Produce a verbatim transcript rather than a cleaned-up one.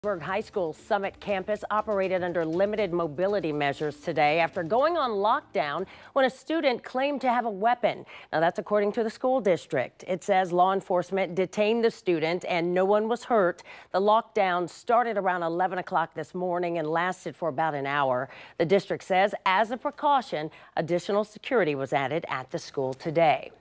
Reynoldsburg High School Summit Campus operated under limited mobility measures today after going on lockdown when a student claimed to have a weapon. Now, that's according to the school district. It says law enforcement detained the student and no one was hurt. The lockdown started around eleven o'clock this morning and lasted for about an hour. The district says, as a precaution, additional security was added at the school today.